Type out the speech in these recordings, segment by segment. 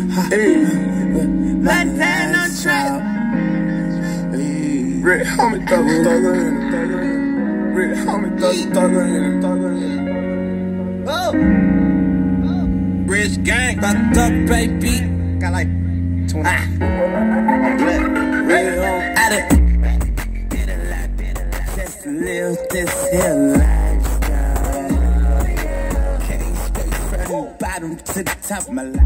Montana on track. Red homie thugger in it. Red homie thugger in it. Oh. Rich gang, about to duck, baby. Got like 20. At it. Just live this here lifestyle. Can't stay from the bottom to the top of my life.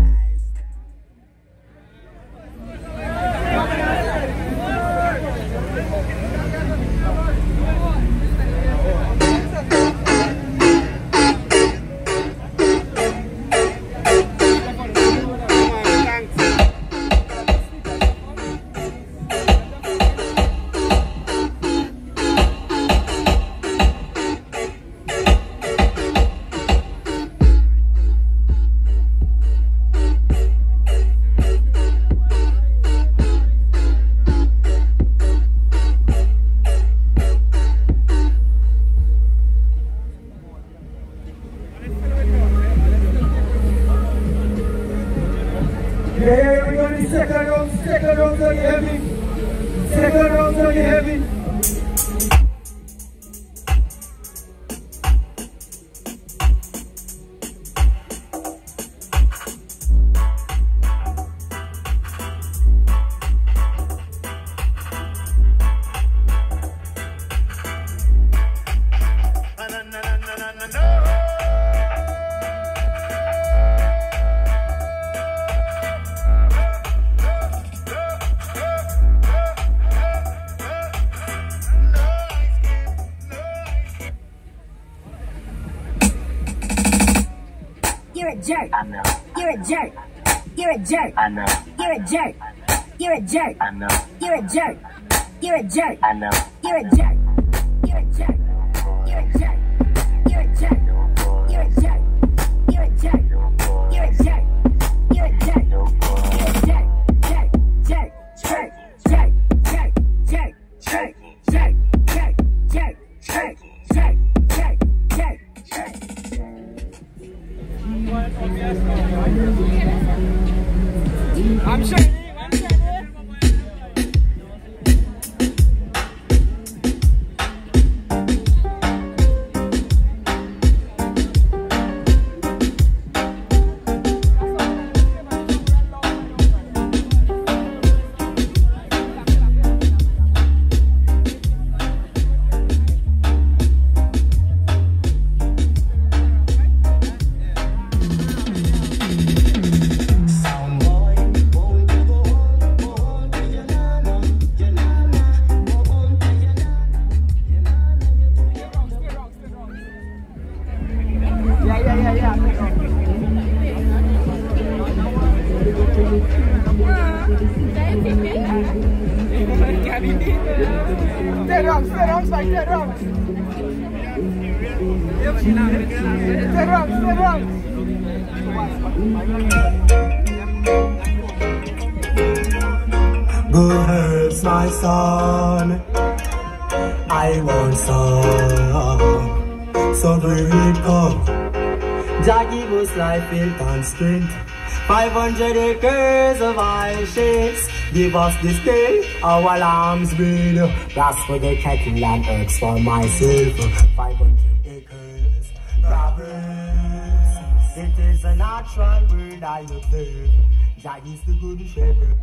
Yeah, we're going to second round on the heavy. Second round on the heavy. You're a jerk. I know. You're a jerk. You're a jerk. I know. You're a jerk. You're a jerk. I know. You're a jerk. You're a jerk. I know. You're a jerk. You're a jerk. You're a jerk. You're a jerk. You're a jerk. You're a jerk. You're a jerk. You're a jerk. You're a jerk. Jerk. Jerk. Jerk. Jerk. Jerk. Jerk. Jerk. Jerk. Jerk. Jerk. Jerk. Jerk. Jerk. Jerk. I'm sure. Dead rounds, like dead rounds. Dead rounds. Good herbs, my son, I want some. So here it come. Jah give us life, health and strength. 500 acres of ashes. Give us this day our lamb's breed. That's for the cattle and eggs for myself. 500 acres. Progress. It is a natural word I observe. Jah is the good shepherd.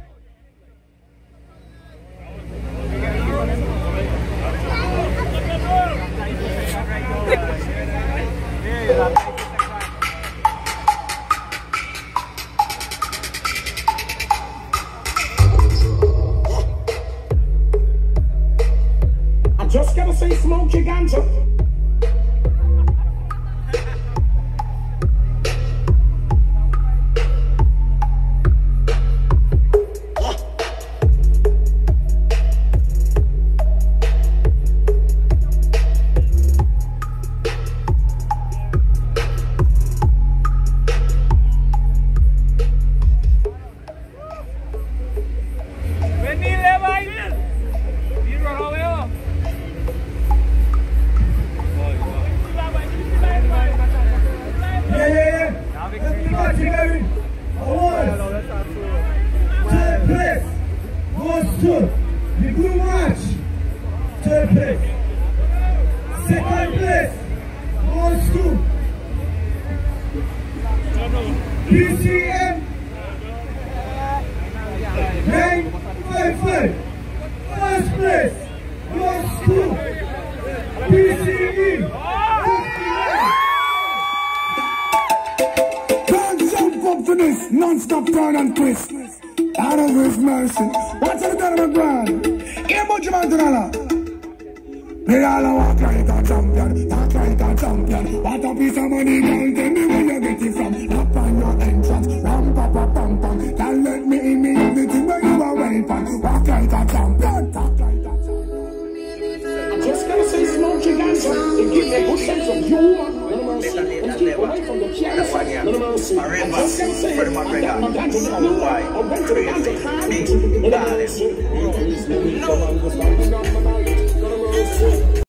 I just gotta say, smoke your ganja. First place goes to PCE. Can't jump up for this non-stop turn and twist. Out of His mercy. What's the time of ground? Here, Bunch Montana. They all walk like a champion, talk like a champion. What a piece of money, girl, tell me where you get it from. Knock on your entrance, ram pa pa pam pam. Can't let me in me everything where you are waiting. Walk like a champion, talk like a champion. I just gotta say, Smoke Gigants, it gives a good sense of humor. No mercy, and keep away from the careless. No mercy. I just gotta say, I got my back to the blue. I went to the bank to hide.